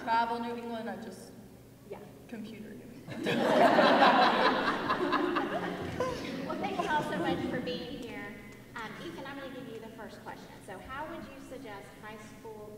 travel New England, I just computer New England. Well, thanks all so much for being here. Ethan, I'm going to give you the first question. So when would you suggest high school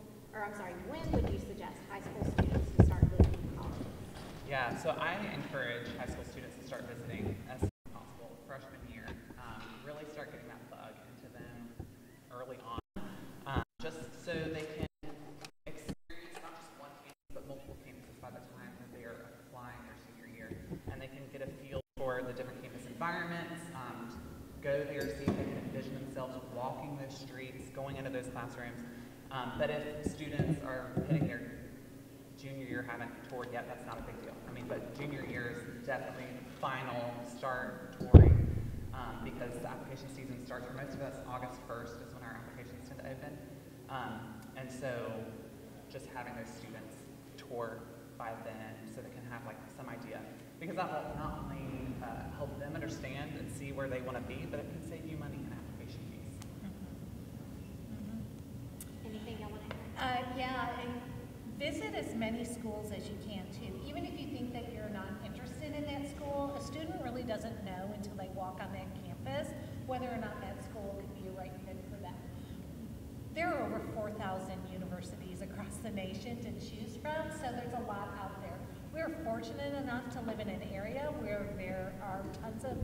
students to start visiting colleges? Yeah, so I encourage high school students to start visiting as soon as possible, freshman year. Really start getting that bug into them early on, just so they can experience not just one campus, but multiple campuses by the time that they are applying their senior year. And they can get a feel for the different campus environments, go there, see if they can envision themselves walking those streets, going into those classrooms. But if students are hitting their junior year, haven't toured yet, that's not a big deal. But junior year is definitely final start touring, because the application season starts for most of us August 1st is when our applications tend to open. And so just having those students tour by then so they can have some idea, because that will not only help them understand and see where they want to be, but it can save you money in application fees. Anything you want to add? And visit as many schools as you can too. Even if you think that you're not interested in that school, a student really doesn't know until they walk on that campus whether or not that school could be a right fit for them. There are over 4,000 universities across the nation to choose from, so there's a lot out there. We're fortunate enough to live in an area where there are tons of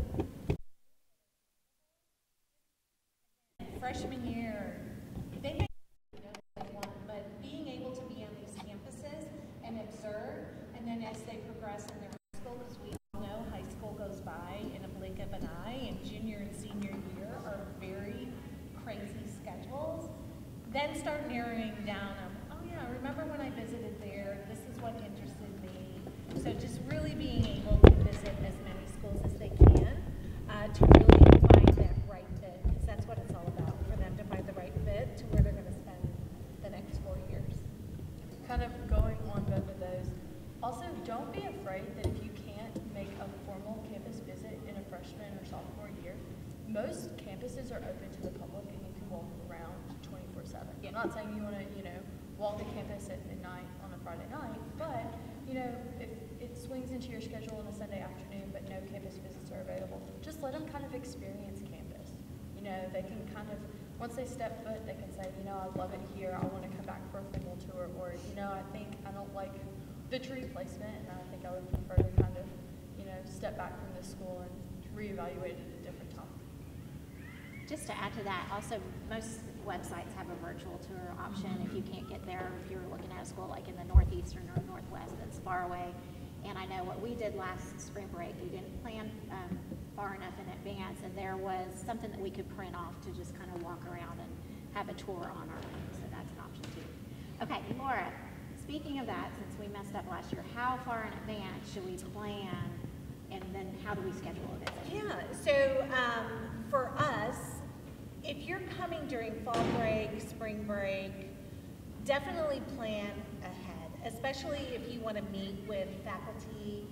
freshman year. They may know what they want, but being able to be on these campuses and observe, and then as they progress in their high school, because we all know high school goes by in a blink of an eye, and junior and senior year are very crazy schedules, then start narrowing down oh yeah, remember when I visited there, this is what interested me. So just really being able to visit as many schools as they can to really find that right fit, because that's what it's all about, for them to find the right fit to where they're going to spend the next 4 years. Kind of going on both of those. Also, don't be afraid that if you can't make a formal campus visit in a freshman or sophomore year, most campuses are open to the public and you can walk around 24/7. I'm not saying you want to, walk the campus at midnight on a Friday night, but, if it swings into your schedule on a Sunday afternoon but no campus visits are available, just let them kind of experience campus. They can kind of, once they step foot, they can say, I love it here, I want to come back for a formal tour, or, I think I don't like the tree placement, and I think I would prefer to kind of, step back from this school and reevaluate it at a different time. Just to add to that, also most websites have a virtual tour option if you can't get there, if you're looking at a school like in the northeastern or northwest that's far away. And I know what we did last spring break, we didn't plan far enough in advance, and there was something that we could print off to just kind of walk around and have a tour on our own, so that's an option too. Okay, Laura, speaking of that, since we messed up last year, how far in advance should we plan, and then how do we schedule a visit? Yeah, so for us, if you're coming during fall break, spring break, definitely plan ahead, especially if you want to meet with faculty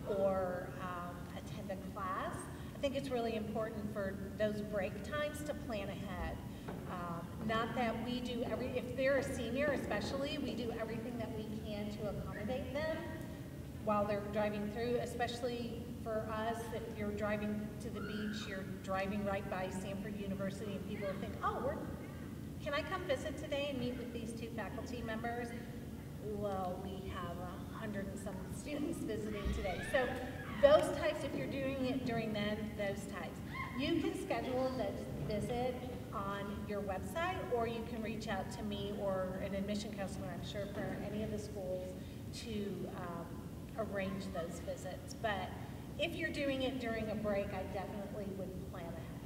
or attend a class. I think it's really important for those break times to plan ahead. Not that we do if they're a senior especially, we do everything that we can to accommodate them while they're driving through, especially for us, if you're driving to the beach, you're driving right by Stanford University, and people think, can I come visit today and meet with these 2 faculty members? Well, we have 100 and some students visiting today. So those types, if you're doing it during those types, you can schedule this visit on your website, or you can reach out to me or an admission counselor, I'm sure, for any of the schools to arrange those visits. But if you're doing it during a break, I definitely would plan ahead.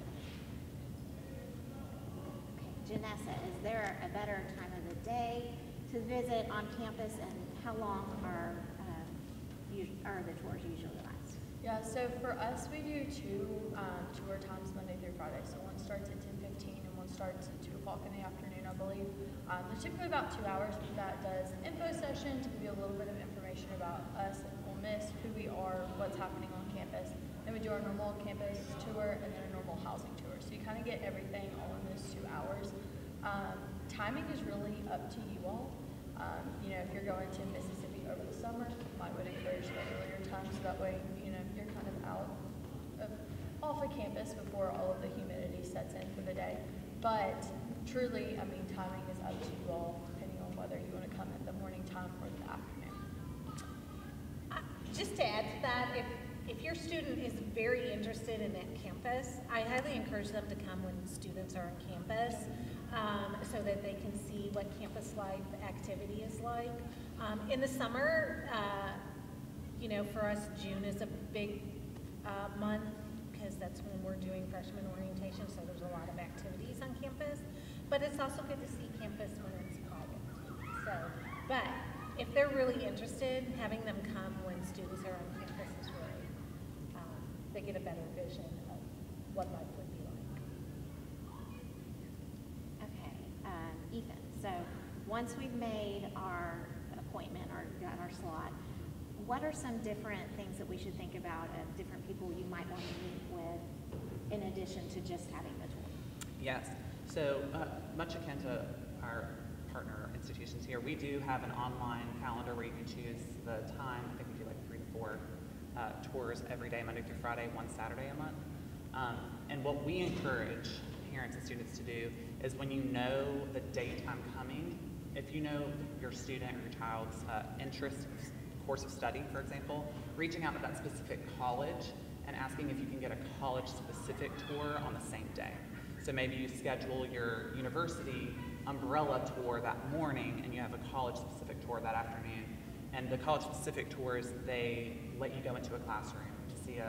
Okay, Janessa, is there a better time of the day to visit on campus, and how long are the tours usually last? Yeah, so for us, we do 2 tour times Monday through Friday. So one starts at 10:15 and one starts at 2 o'clock in the afternoon, I believe. They're typically about 2 hours, but that does an info session to give you a little bit of information about us at Ole Miss, who we are, what's happening on campus. Then we do our normal campus tour and then a normal housing tour. So you kind of get everything all in those 2 hours. Timing is really up to you all. If you're going to Mississippi over the summer. I would encourage the earlier time so that way, you know, you're kind of off of campus before all of the humidity sets in for the day. But truly, I mean, timing is up to you all, depending on whether you want to come at the morning time or the afternoon. Just to add to that, if your student is very interested in that campus, I highly encourage them to come when students are on campus, so that they can see what campus life activity is like. In the summer, you know, for us, June is a big month because that's when we're doing freshman orientation, so there's a lot of activities on campus. But it's also good to see campus when it's quiet. So, but if they're really interested, having them come when students are on campus is really, they get a better vision of what life would be like. Okay, Ethan, so once we've made our appointment or got our slot, what are some different things that we should think about of different people you might want to meet with in addition to just having the tour? Yes. So much akin to our partner institutions here, we do have an online calendar where you can choose the time. I think we do like 3 to 4 tours every day, Monday through Friday, 1 Saturday a month. And what we encourage parents and students to do is when you know the date I'm coming, if you know your student or your child's interest, course of study, for example, reaching out to that specific college and asking if you can get a college-specific tour on the same day. So maybe you schedule your university umbrella tour that morning and you have a college-specific tour that afternoon. And the college-specific tours, they let you go into a classroom to see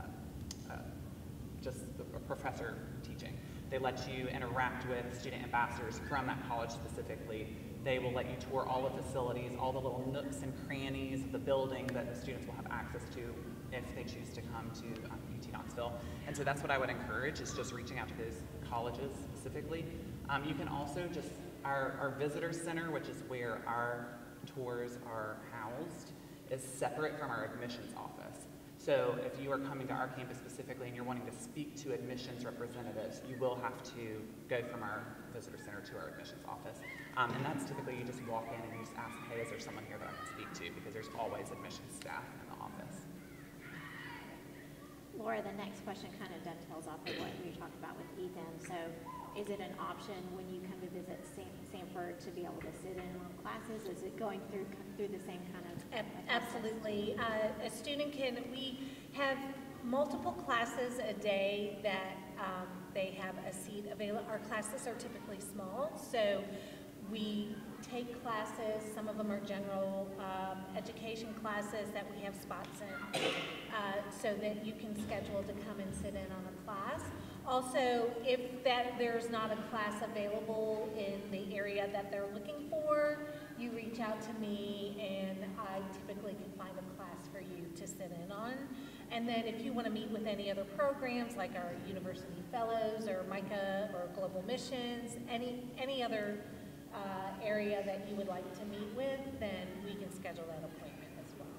just a professor teaching. They let you interact with student ambassadors from that college specifically. They will let you tour all the facilities, all the little nooks and crannies of the building that the students will have access to if they choose to come to UT Knoxville. And so that's what I would encourage, is just reaching out to those colleges specifically. You can also just, our visitor center, which is where our tours are housed, is separate from our admissions office. So if you are coming to our campus specifically and you're wanting to speak to admissions representatives, you will have to go from our visitor center to our admissions office. And that's typically you just walk in and you just ask, hey, is there someone here that I can speak to? Because there's always admissions staff in the office. Laura, the next question kind of dovetails off of what we talked about with Ethan. So is it an option when you come to visit Sanford to be able to sit in on classes? Is it going through the same kind of Absolutely. A student can, we have multiple classes a day that they have a seat available. Our classes are typically small, so we take classes, some of them are general education classes that we have spots in, so that you can schedule to come and sit in on a class. Also, if there's not a class available in the area that they're looking for, you reach out to me and I typically can find a class for you to sit in on. And then if you want to meet with any other programs like our University Fellows or MICA or Global Missions, any other area that you would like to meet with, then we can schedule that appointment as well.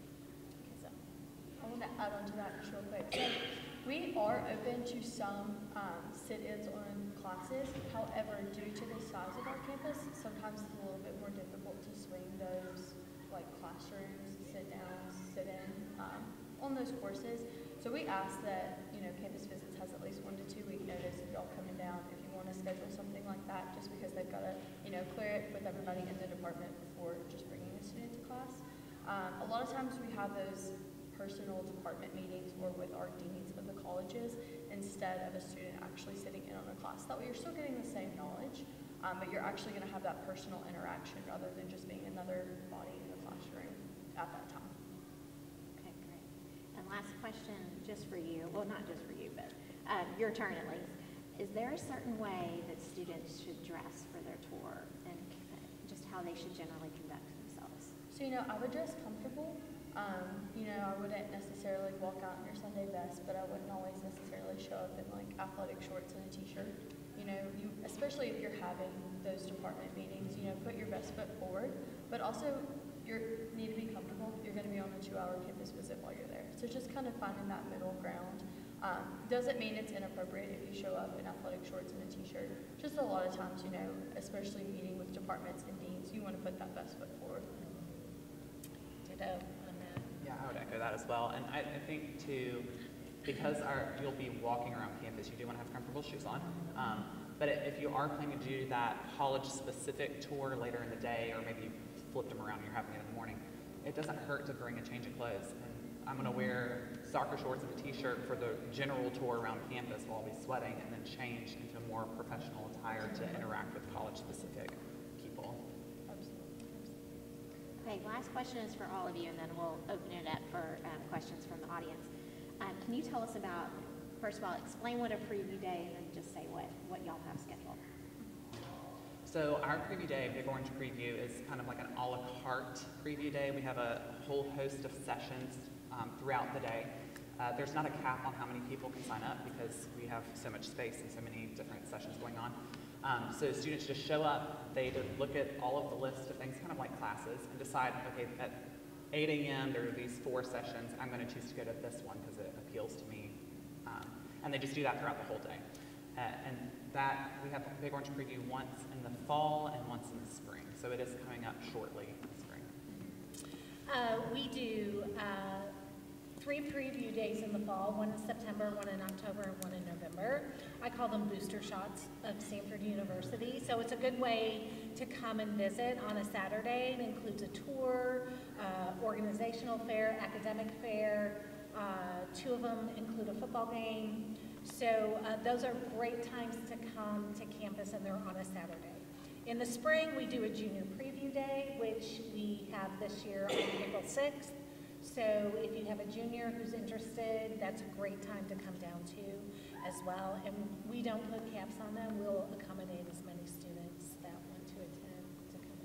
So I want to add on to that just real quick. So we are open to some sit-ins on classes. However, due to the size of our campus, sometimes it's a little bit more difficult to swing those like classrooms, sit-downs, sit-in on those courses. So we ask that, you know, Campus Visits has at least 1 to 2 week notice of y'all coming down if you want to schedule something like that, just because they've got to, you know, clear it with everybody in the department before just bringing a student to class. A lot of times we have those personal department meetings or with our deans of the colleges instead of a student actually sitting in on a class. That way you're still getting the same knowledge, but you're actually going to have that personal interaction rather than just being another body in the classroom at that time. Okay, great. And last question, just for you, well, not just for you, but your turn at least. Is there a certain way that students should dress for their tour and just how they should generally conduct themselves? So, you know, I would dress comfortable. You know, I wouldn't necessarily walk out in your Sunday best, but I wouldn't always necessarily show up in like athletic shorts and a t-shirt. You know, especially if you're having those department meetings, you know, put your best foot forward, but also you need to be comfortable. You're going to be on a 2-hour campus visit while you're there. So just kind of finding that middle ground. Doesn't mean it's inappropriate if you show up in athletic shorts and a t-shirt. Just a lot of times, you know, especially meeting with departments and deans, you want to put that best foot forward. ditto on that. Yeah, I would echo that as well. And I think too, because you'll be walking around campus, you do want to have comfortable shoes on. But if you are planning to do that college-specific tour later in the day, or maybe you flipped them around and you're having it in the morning, it doesn't hurt to bring a change of clothes. And I'm going to wear soccer shorts and a t-shirt for the general tour around campus while I'll be sweating, and then change into more professional attire to interact with college-specific people. Okay, last question is for all of you, and then we'll open it up for questions from the audience. Can you tell us about, first of all, explain what a preview day, and then just say what y'all have scheduled. So our preview day, Big Orange Preview, is kind of like an a la carte preview day. We have a whole host of sessions throughout the day. There's not a cap on how many people can sign up because we have so much space and so many different sessions going on. So students just show up, they look at all of the list of things, kind of like classes, and decide, okay, at 8 a.m. there are these 4 sessions, I'm going to choose to go to this one because it appeals to me. And they just do that throughout the whole day. And that, we have Big Orange Preview once in the fall and once in the spring. So it is coming up shortly in the spring. We do 3 preview days in the fall, one in September, one in October, and one in November. I call them booster shots of Stanford University. So it's a good way to come and visit on a Saturday. It includes a tour, organizational fair, academic fair. 2 of them include a football game. So those are great times to come to campus, and they're on a Saturday. In the spring, we do a junior preview day, which we have this year on April 6th. So if you have a junior who's interested, that's a great time to come down to as well. And we don't put caps on them. We'll accommodate as many students that want to attend to come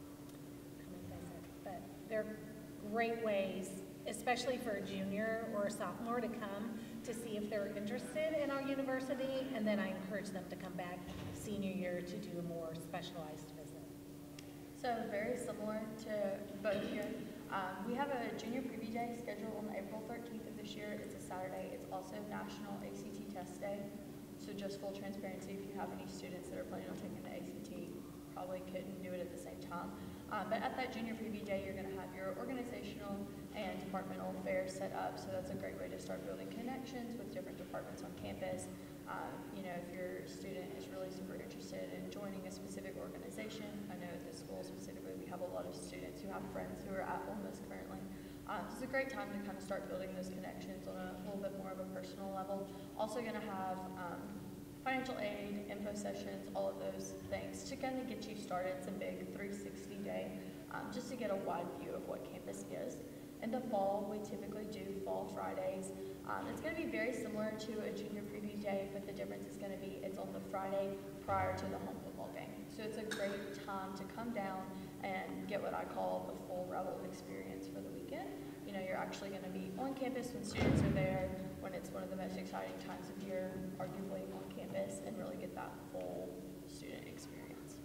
and visit. But they're great ways, especially for a junior or a sophomore, to come to see if they're interested in our university, and then I encourage them to come back senior year to do a more specialized visit. So very similar to both here. We have a junior preview day scheduled on April 13th of this year. It's a Saturday. It's also National ACT Test Day. So just full transparency, if you have any students that are planning on taking the ACT, probably couldn't do it at the same time. But at that junior preview day, you're going to have your organizational and departmental fairs set up. So that's a great way to start building connections with different departments on campus. You know, if your student is really super interested in joining a specific organization, I know at this school specifically, we have a lot of students who have friends who are at Ole Miss currently. So it's a great time to kind of start building those connections on a little bit more of a personal level. Also going to have financial aid, info sessions, all of those things to kind of get you started. It's a big 360 day, just to get a wide view of what campus is. In the fall, we typically do Fall Fridays. It's going to be very similar to a junior preview day, but the difference is going to be it's on the Friday prior to the home football game. So it's a great time to come down and get what I call the full Rebel experience for the weekend. You know, you're actually going to be on campus when students are there, when it's one of the most exciting times of year, arguably on campus, and really get that full student experience.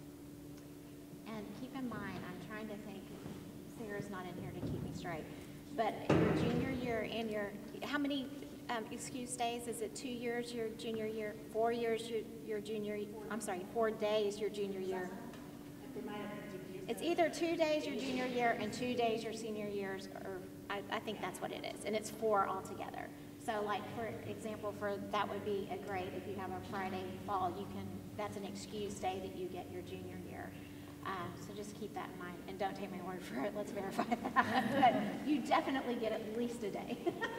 And keep in mind, I'm trying to think, Sarah's not in here to keep me straight, but your junior year and how many excuse days? Is it 2 years your junior year, 4 years your junior, I'm sorry, 4 days your junior year? It's either 2 days your junior year and 2 days your senior years, or I think that's what it is, and it's 4 altogether. So like, for example, that would be a great, if you have a Friday fall, that's an excuse day that you get your junior year. So just keep that in mind, and don't take my word for it, let's verify that. But you definitely get at least a day.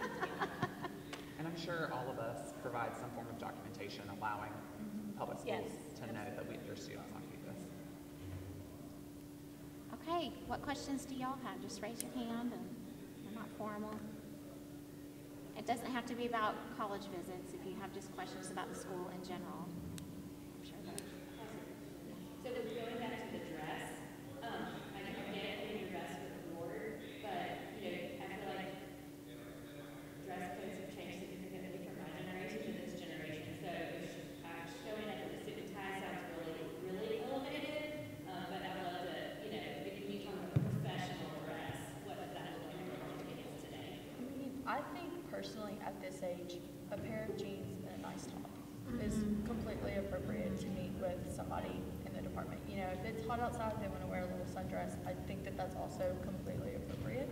And I'm sure all of us provide some form of documentation allowing public schools to know that there's students on campus. Okay, what questions do y'all have? Just raise your hand, and they're not formal. It doesn't have to be about college visits. If you have just questions about the school in general, I'm sure that. So going back to the dress, I get in your dress with the order, but you know, I feel like dress codes have changed significantly from my generation to this generation. So showing up with a suit and tie sounds really elevated. But I would love to, you know, if you talk about professional dress, what does that look like for kids today? I think personally at this age, a pair of jeans and a nice top is completely appropriate to meet with somebody in the department. You know, if it's hot outside, they want to wear a little sundress, I think that that's also completely appropriate.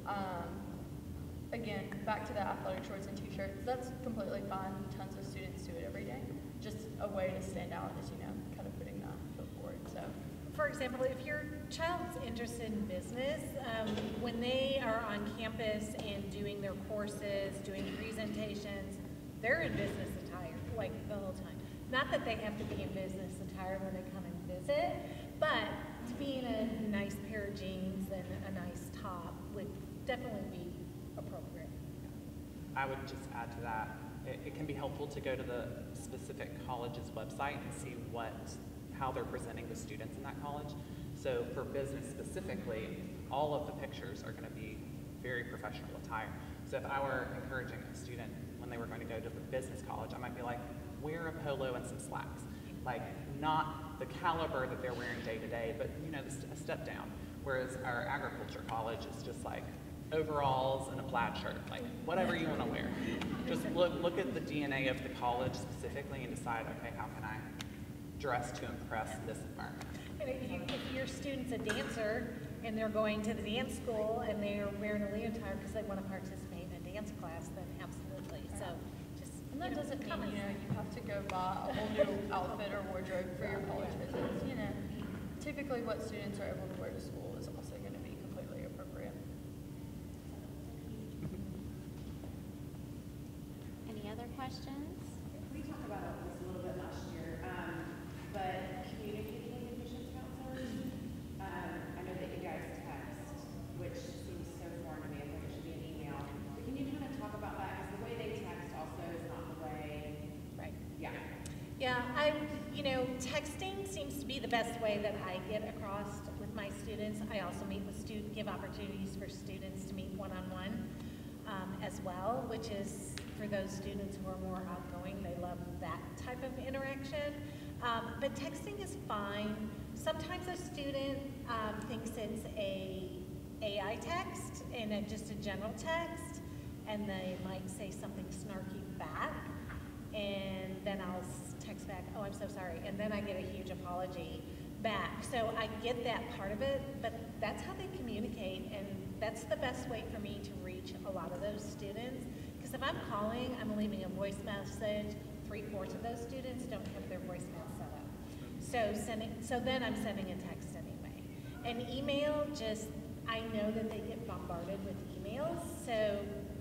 Again, back to the athletic shorts and t-shirts, that's completely fine. Tons of students do it every day. Just a way to stand out is, kind of putting that foot forward. So, for example, if your child's interested in business, when they are on campus and doing their courses, doing presentations, they're in business attire, like the whole time. Not that they have to be in business attire when they come and visit, but to be in a nice pair of jeans and a nice top would definitely be appropriate. I would just add to that, it can be helpful to go to the specific college's website and see how they're presenting the students in that college. So for business specifically, all of the pictures are going to be very professional attire. So if I were encouraging a student when they were going to go to the business college, I might be like, wear a polo and some slacks. Like, not the caliber that they're wearing day to day, but a step down. Whereas our agriculture college is just like overalls and a plaid shirt, like whatever you want to wear. Just look at the DNA of the college specifically and decide, okay, how can I dress to impress this environment? And if your student's a dancer and they're going to the dance school and they're wearing a leotard because they want to participate in a dance class, then absolutely. So just, and that doesn't mean, you have to go buy a whole new outfit or wardrobe for your college visits. Typically what students are able to wear to school is also going to be completely appropriate. Any other questions? We talked about this a little bit last year, but communicating with admissions counselors, I know that you guys text, which seems so foreign to me. I think it should be an email. But can you kind of talk about that? Because the way they text also is not the way. Right. Yeah. Yeah, texting seems to be the best way that I get across with my students. I also meet with give opportunities for students to meet one-on-one as well, which is for those students who are more outgoing. They love that type of interaction. But texting is fine. Sometimes a student thinks it's a AI text and just a general text, and they might say something snarky back, and then I'll text back, oh, I'm so sorry, and then I get a huge apology back. So I get that part of it, but that's how they communicate, and that's the best way for me to reach a lot of those students. Because if I'm calling, I'm leaving a voice message. 3/4 of those students don't have their voicemail set up. So then I'm sending a text anyway. And email, I know that they get bombarded with emails, so,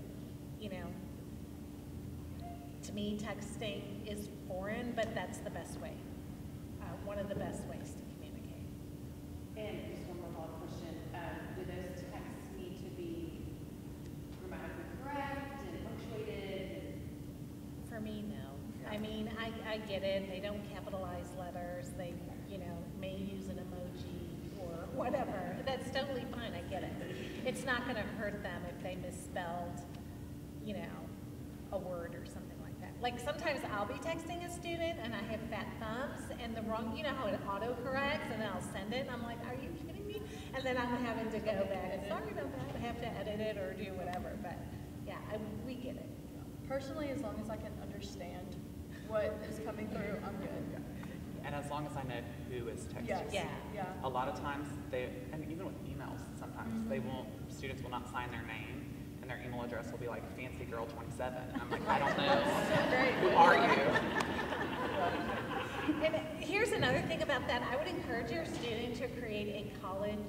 to me, texting is foreign, but that's the best way, one of the best ways to communicate. And just one more follow-up question. Do those texts need to be grammatically correct and punctuated? For me, no. I mean, I get it. They don't capitalize letters. They, may use an emoji or whatever. That's totally fine. I get it. It's not going to hurt them if they misspelled, a word or something like that. Like sometimes I'll be texting a student and I have fat thumbs and the wrong, how it autocorrects, and then I'll send it and I'm like, are you kidding me? And then I'm having to go back. Sorry about that. I have to edit it or do whatever. But yeah, we get it. Personally, as long as I can understand what is coming through, I'm good. And as long as I know who is texting. Yes. Yeah. A lot of times and even with emails, sometimes students will not sign their name, and their email address will be like FancyGirl27. I'm like, I don't know. Who are you? And here's another thing about that. I would encourage your student to create a college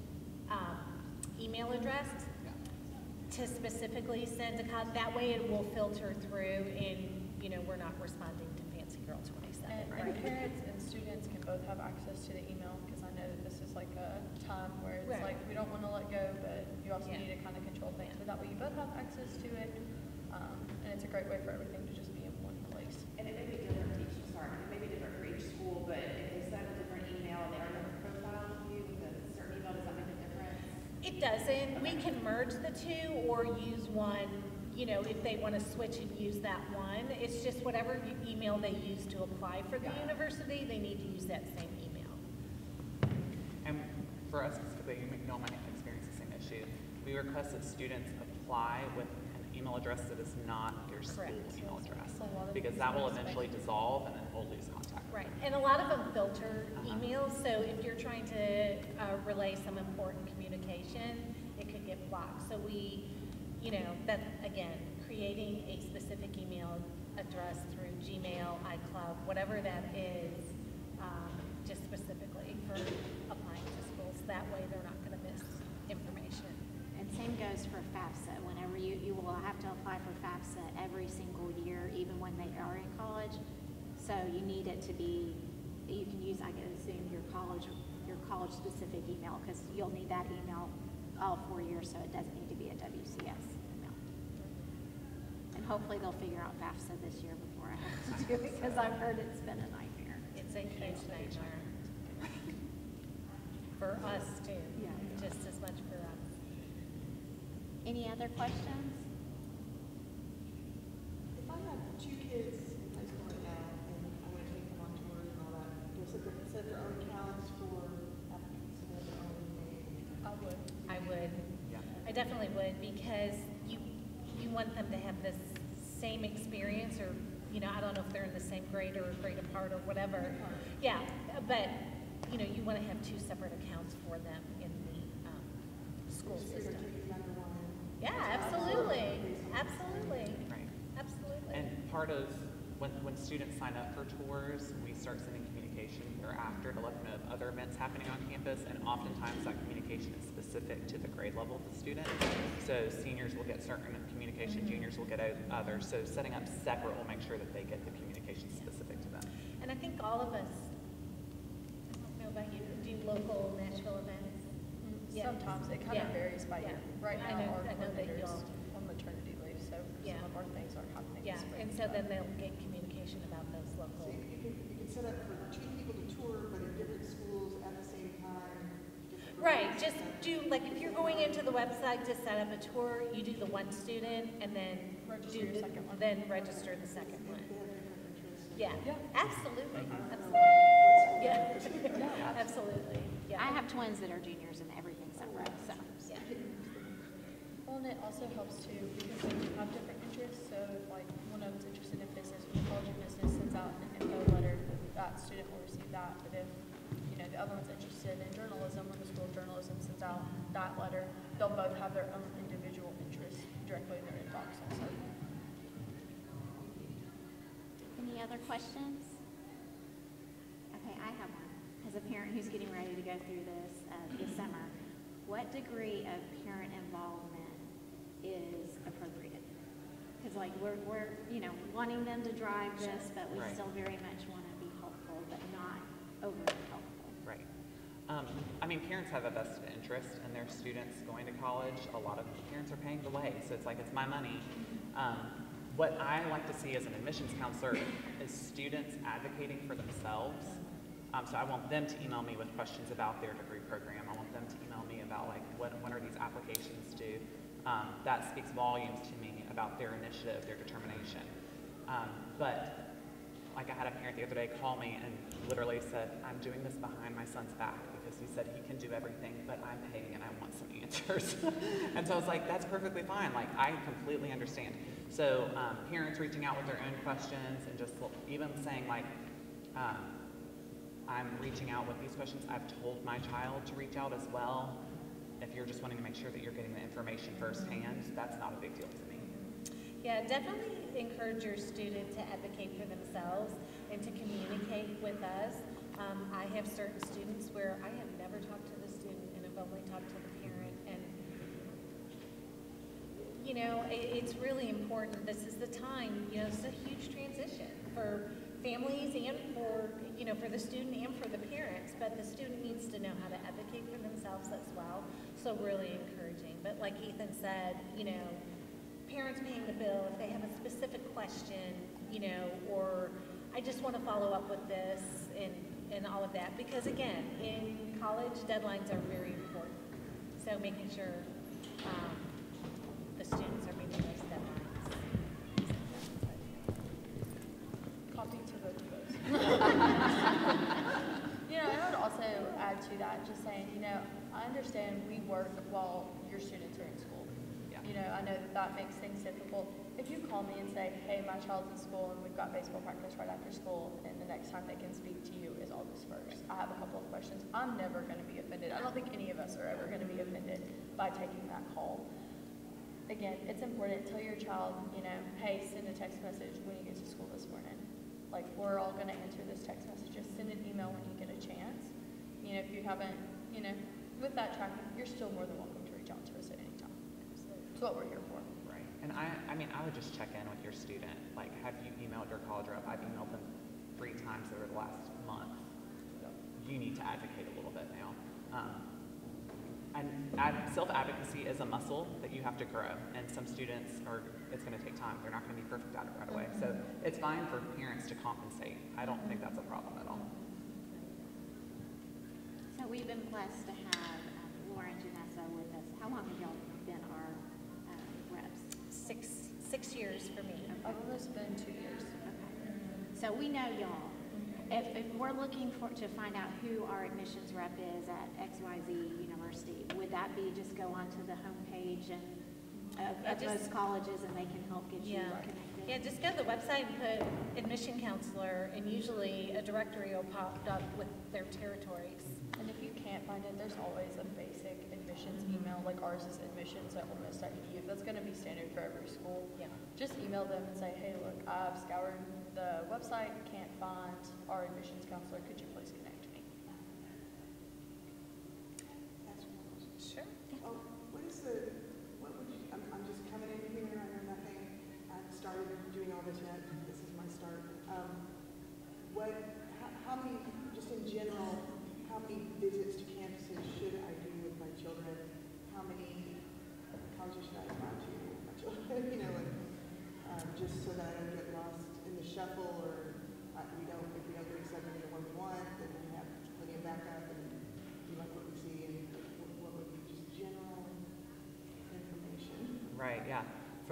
email address to specifically send to college. That way it will filter through and, we're not responding to FancyGirl27. And parents and students can both have access to the email, because I know that this is like a time where it's like we don't want to let go, but you also need to kind of control things. But that way you both have access to it, and it's a great way for everything to just be in one place. And it may be different for each, it may be different for each school, but if they send a different email and they are different profiles with you with a certain email, does that make a difference? It doesn't. We can merge the two or use one, if they want to switch and use that one. It's just whatever email they use to apply for the university, they need to use that same email. And for us specifically, y'all might experience the same issue. We request that students apply with an email address that is not your school email address, because that will eventually dissolve and then we'll lose contact. Right, and a lot of them filter emails, so if you're trying to relay some important communication, it could get blocked. So we, you know, that, again, creating a specific email address through Gmail, iCloud, whatever that is, just specifically for applying to schools. That way they're not going to miss information. And same goes for FAFSA. Whenever you will have to apply for FAFSA every single year, even when they are in college. So you need it to be, you can use, I can assume, your college specific email, because you'll need that email all 4 years, so it doesn't need to be a WCS email. And hopefully they'll figure out FAFSA this year before I have to do it, because I've heard it's been a nightmare. It's a huge nightmare. For us too. Yeah. Just as much for us. Any other questions? If I have 2 kids in high school right now and I want to take them on tours and all that, do I set their own accounts for applicants and their own name? I would. Yeah. I definitely would, because you want them to have this same experience, or, you know, I don't know if they're in the same grade or a grade apart or whatever. Yeah, but, you know, you want to have 2 separate accounts for them in the school system. Yeah, absolutely. Absolutely. Right. Absolutely. And part of when students sign up for tours, we start sending communication thereafter to let them know of other events happening on campus, and oftentimes that communication is specific to the grade level of the student. So seniors will get certain communication, juniors will get others. So setting up separate will make sure that they get the communication specific to them. And I think all of us, I don't know about you, do local Nashville events. Yeah. Sometimes it kind of Yeah. varies by year. Right I now, know- our I know that coordinator's y'all- on maternity leave, so Yeah. some of our things aren't happening. Yeah, this spring, and so but- then they'll get communication about those So local. you can set up for 2 people to tour, but in different schools at the same time. Right, just do, like, if you're going into the website to set up a tour, you do the one student and then Register do your the, second one. then register the second one. They have different interests. Yeah, Yeah. absolutely, Mm-hmm. absolutely. Yeah, absolutely, yeah. I have twins that are juniors and everything's separate, so. Yeah. Well, and it also helps too, because they have different interests, so if like one of them's interested in business, when the College of Business sends out an info letter, that student will receive that, but if, you know, the other one's interested in journalism, when the School of Journalism sends out that letter, they'll both have their own individual interests directly in their inbox also. Any other questions? Okay, I have one. As a parent who's getting ready to go through this summer, what degree of parent involvement is appropriate? Because like we're you know, wanting them to drive this, but we Right. still very much want to be helpful, but not overly helpful. Right. I mean, parents have a vested interest in their students going to college. A lot of parents are paying the way, so it's like, it's my money. What I like to see as an admissions counselor is students advocating for themselves. So I want them to email me with questions about their degree program. I want them to email me about, like, what are these applications due? That speaks volumes to me about their initiative, their determination. But like, I had a parent the other day call me and literally said, I'm doing this behind my son's back because he said he can do everything, but I'm paying and I want some answers. And so I was like, that's perfectly fine. Like, I completely understand. So parents reaching out with their own questions and just even saying, like, I'm reaching out with these questions. I've told my child to reach out as well. If you're just wanting to make sure that you're getting the information firsthand, that's not a big deal to me. Yeah, definitely encourage your student to advocate for themselves and to communicate with us. I have certain students where I have never talked to the student and have only talked to the parent. And, you know, it's really important. This is the time, you know, it's a huge transition for families and for, you know, for the student and for the parents. But the student needs to know how to advocate for themselves as well. So really encouraging. But like Ethan said, you know, parents paying the bill, if they have a specific question, you know, or I just want to follow up with this and all of that. Because again, in college, deadlines are very important. So making sure the students are meeting those deadlines. Copy to both of those. You know, and I would also add to that, just saying, you know, I understand we work while your students are in school. Yeah. You know, I know that makes things difficult. If you call me and say, hey, my child's in school and we've got baseball practice right after school, and the next time they can speak to you is August 1st, I have a couple of questions, I'm never going to be offended. I don't think any of us are ever going to be offended. by taking that call. Again, it's important. Tell your child, hey, send a text message when you get to school this morning. Like, we're all going to answer this text message. Just send an email when you get a chance. If you haven't, with that tracking, you're still more than welcome to reach out to us at any time. It's what we're here for. Right. And I would just check in with your student. Like, have you emailed your college rep? I've emailed them 3 times over the last month. You need to advocate a little bit now. And self-advocacy is a muscle that you have to grow, and some students it's going to take time. They're not going to be perfect at it right away. So it's fine for parents to compensate. I don't think that's a problem at all. So we've been blessed to have Laura and Janessa with us. How long have y'all been our reps? 6 years for me. I've almost been 2 years. Okay. So we know y'all. If we're looking to find out who our admissions rep is at XYZ University, would that be just go onto the homepage and of those colleges and they can help get you connected? Yeah, just go to the website and put admission counselor, and usually a directory will pop up with their territories. And if you can't find it, there's always a basic admissions email, like ours is admissions@olemiss.edu. That's going to be standard for every school. Yeah. Just email them and say, hey, look, I've scoured the website, can't find our admissions counselor. Could you please connect me? That's one question. Sure. Oh, what would you, I'm just coming in here, I know nothing, I haven't started doing all this yet, this is my start. How many, just in general, how many visits to campuses should I do with my children? How many colleges should I apply to with my children? Just so that I don't get lost in the shuffle, or if we don't get accepted into one we want, then we have plenty of backup, and we like what we see, and what would be just general information. Right, yeah.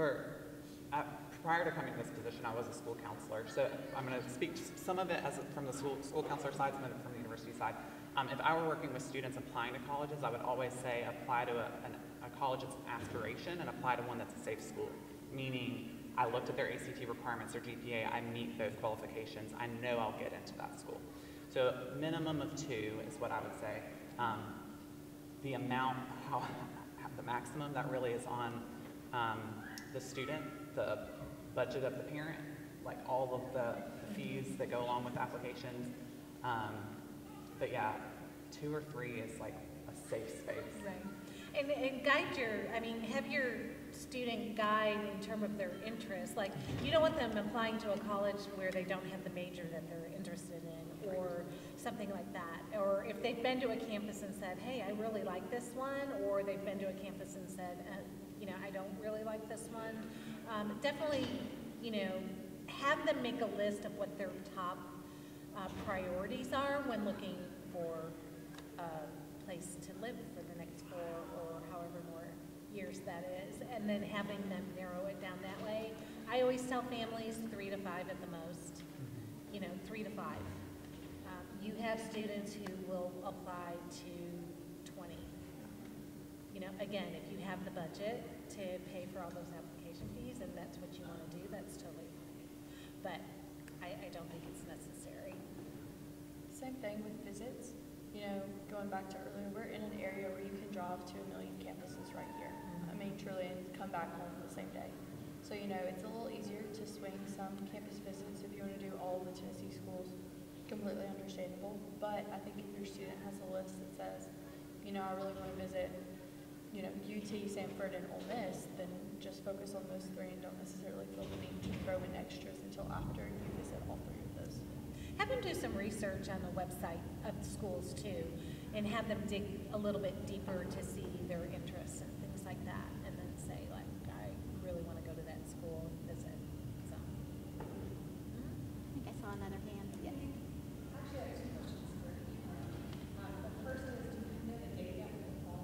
Prior to coming to this position, I was a school counselor. So I'm going to speak some of it from the school counselor side, some of it from the university side. If I were working with students applying to colleges, I would always say apply to a college's aspiration and apply to one that's a safe school. Meaning, I looked at their ACT requirements, their GPA, I meet those qualifications, I know I'll get into that school. So minimum of 2 is what I would say. The amount, the maximum, that really is on the student, the budget of the parent, like all of the fees that go along with applications. But yeah, 2 or 3 is like a safe space. Right. And have your student guide in terms of their interests. Like, you don't want them applying to a college where they don't have the major that they're interested in, or something like that. Or if they've been to a campus and said, hey, I really like this one, or they've been to a campus and said, I don't really like this one. Definitely, have them make a list of what their top priorities are when looking for a place to live for the next 4 or however more years that is, and then having them narrow it down that way. I always tell families 3 to 5 at the most, 3 to 5. You have students who will apply to 20. Again, if you have the budget to pay for all those application fees and that's what you want to do, that's totally fine. But I don't think it's necessary. Same thing with visits. Going back to earlier, we're in an area where you can drive to 1 million campuses right here. I mean, truly, and come back home the same day. So, it's a little easier to swing some campus visits if you want to do all of the Tennessee schools. Completely understandable. But I think if your student has a list that says, I really want to visit, UT, Samford, and Ole Miss, then just focus on those 3 and don't necessarily feel the need to throw in extras until after you visit all 3 of those. Have them do some research on the website of the schools too, and have them dig a little bit deeper to see their interests and things like that, and then say, like, I really want to go to that school and visit. So. I think I saw another hand. Yes. Actually, I have 2 questions for each one. The first is, do you know the date yet for the fall?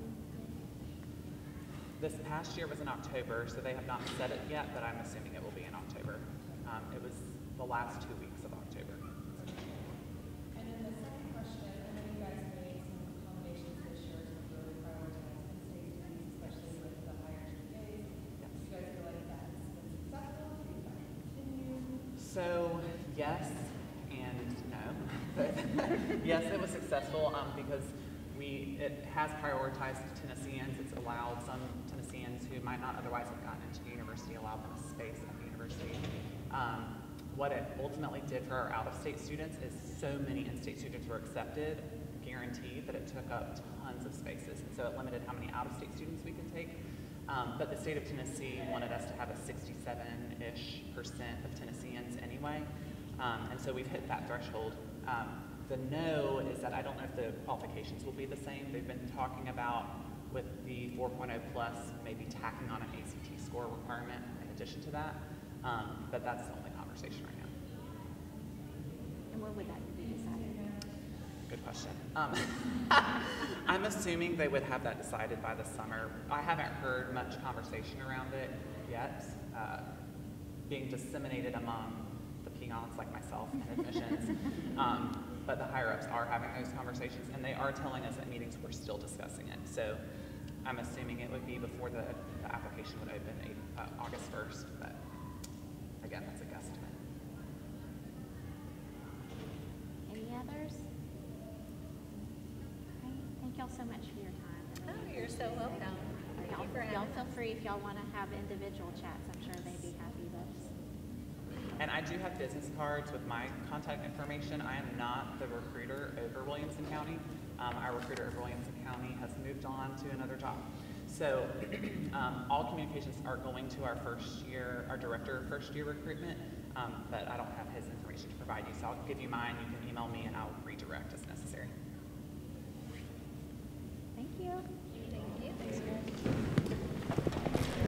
This past year was in October, so they have not said it yet, but I'm assuming it will be in October. It was the last 2 weeks of October. And then the second question, I know you guys made some accommodations this year to really prioritize in-state students, especially with the higher GPAs. Yes. Do you guys feel like that's been successful? Do you think that can continue? So yes and no. But yes, it was successful because It has prioritized Tennesseans. It's allowed some Tennesseans who might not otherwise have gotten into the university, allowed them a space at the university. What it ultimately did for our out-of-state students is so many in-state students were accepted, guaranteed, that it took up tons of spaces. And so it limited how many out-of-state students we could take. But the state of Tennessee wanted us to have a 67-ish% of Tennesseans anyway. And so we've hit that threshold. The no is that I don't know if the qualifications will be the same. They've been talking about with the 4.0 plus maybe tacking on an ACT score requirement in addition to that. But that's the only conversation right now. And when would that be decided? Good question. I'm assuming they would have that decided by the summer. I haven't heard much conversation around it yet, being disseminated among the peons like myself in admissions. But the higher-ups are having those conversations, and they are telling us at meetings we're still discussing it. So I'm assuming it would be before the application would open August 1st, but again, that's a guesstimate. Any others? Okay, thank y'all so much for your time. Oh, you're so welcome. Thank you for Y'all having feel us. free if y'all want to have individual chats. I'm sure they'd be happy to. And I do have business cards with my contact information. I am not the recruiter over Williamson County. Our recruiter over Williamson County has moved on to another job. So all communications are going to our director of first year recruitment, but I don't have his information to provide you. So I'll give you mine, you can email me, and I'll redirect as necessary. Thank you.